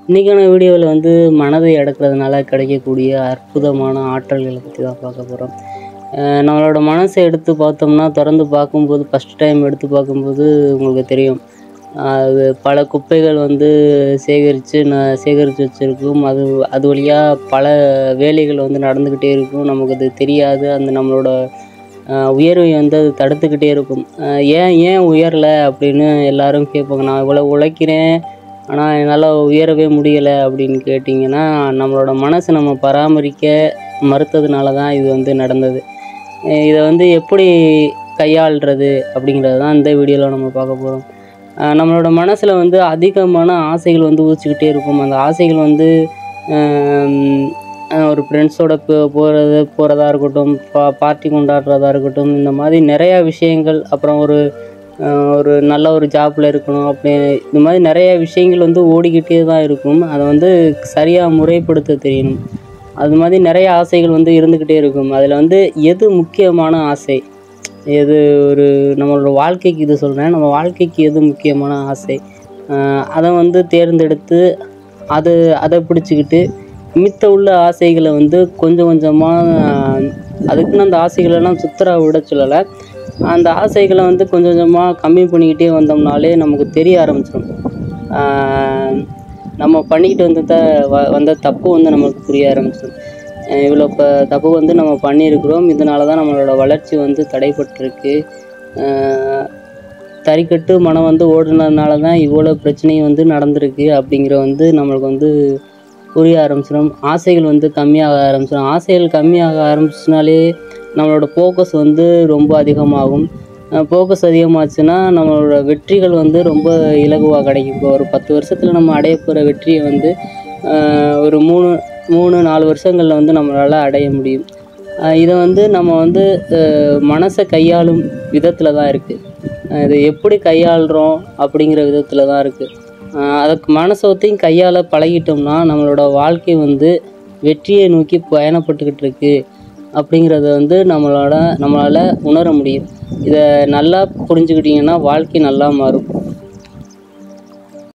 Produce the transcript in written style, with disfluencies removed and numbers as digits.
இன்றைக்கான வீடியோவில் வந்து மனதை அடக்கிறதுனால கிடைக்கக்கூடிய அற்புதமான ஆற்றல்களை பற்றி தான் பார்க்க போகிறோம். நம்மளோட மனசை எடுத்து பார்த்தோம்னா, திறந்து பார்க்கும்போது ஃபஸ்ட் டைம் எடுத்து பார்க்கும்போது உங்களுக்கு தெரியும். அது பல குப்பைகள் வந்து சேகரித்து வச்சுருக்கும். அது வழியாக பல வேலைகள் வந்து நடந்துக்கிட்டே இருக்கும். நமக்கு அது தெரியாது. அந்த நம்மளோட உயர்வை வந்து அது தடுத்துக்கிட்டே இருக்கும். ஏன் உயரலை அப்படின்னு எல்லாரும் கேட்பாங்க. நான் இவ்வளோ உழைக்கிறேன், ஆனால் என்னால் உயரவே முடியலை அப்படின்னு கேட்டிங்கன்னா, நம்மளோட மனசை நம்ம பராமரிக்க மறுத்ததுனால தான் இது வந்து நடந்தது. இதை வந்து எப்படி கையாள்றது அப்படிங்கிறது தான் இந்த வீடியோவில் நம்ம பார்க்க போகிறோம். நம்மளோட மனசில் வந்து அதிகமான ஆசைகள் வந்து ஊச்சிக்கிட்டே இருக்கும். அந்த ஆசைகள் வந்து ஒரு ஃப்ரெண்ட்ஸோட போகிறதா இருக்கட்டும், பார்ட்டி கொண்டாடுறதா இருக்கட்டும், இந்த மாதிரி நிறையா விஷயங்கள். அப்புறம் ஒரு நல்ல ஒரு ஜாப்பில் இருக்கணும் அப்படி இந்த மாதிரி நிறைய விஷயங்கள் வந்து ஓடிக்கிட்டே தான் இருக்கும். அதை வந்து சரியாக முறைப்படுத்த தெரியணும். அது மாதிரி நிறைய ஆசைகள் வந்து இருந்துக்கிட்டே இருக்கும். அதில் வந்து எது முக்கியமான ஆசை, எது நம்மளோட வாழ்க்கைக்கு இது சொல்கிறேன், நம்ம வாழ்க்கைக்கு எது முக்கியமான ஆசை, அதை வந்து தேர்ந்தெடுத்து அதை பிடிச்சிக்கிட்டு மித்த உள்ள ஆசைகளை வந்து கொஞ்சம் கொஞ்சமாக, அதுக்குன்னு அந்த ஆசைகளெல்லாம் சுத்தராக விட சொல்லலை, அந்த ஆசைகளை வந்து கொஞ்சம் கொஞ்சமாக கம்மி பண்ணிக்கிட்டே வந்தோம்னாலே நமக்கு தெரிய ஆரம்பிச்சிடும். நம்ம பண்ணிக்கிட்டு வந்த தப்பு வந்து நமக்கு புரிய ஆரம்பிச்சிடும். இவ்வளோ தப்பு வந்து நம்ம பண்ணியிருக்கிறோம், இதனால தான் நம்மளோட வளர்ச்சி வந்து தடைப்பட்டிருக்கு, தறிக்கட்டு மனம் வந்து ஓடுனதுனால தான் இவ்வளோ பிரச்சனையும் வந்து நடந்திருக்கு அப்படிங்கிற வந்து நம்மளுக்கு வந்து புரிய ஆரம்பிச்சிடும். ஆசைகள் வந்து கம்மியாக ஆரம்பிச்சிடும். ஆசைகள் கம்மியாக ஆரம்பிச்சினாலே நம்மளோட ஃபோக்கஸ் வந்து ரொம்ப அதிகமாகும். ஃபோக்கஸ் அதிகமாச்சுன்னா நம்மளோட வெற்றிகள் வந்து ரொம்ப இலகுவாக கிடைக்கும். இப்போ ஒரு 10 வருஷத்தில் நம்ம அடைய போகிற வெற்றியை வந்து ஒரு 3-4 வருஷங்களில் வந்து நம்மளால் அடைய முடியும். இதை வந்து நம்ம வந்து மனசை கையாளும் விதத்தில் தான் இருக்குது. இதை எப்படி கையாளுறோம் அப்படிங்கிற விதத்தில் தான் இருக்குது. அதுக்கு மனசத்தையும் கையாள பழகிட்டோம்னா நம்மளோட வாழ்க்கை வந்து வெற்றியை நோக்கி பயணப்பட்டுக்கிட்டு இருக்கு அப்படிங்கிறத வந்து நம்மளால் உணர முடியும். இதை நல்லா புரிஞ்சுக்கிட்டிங்கன்னா வாழ்க்கை நல்லா மாறும்.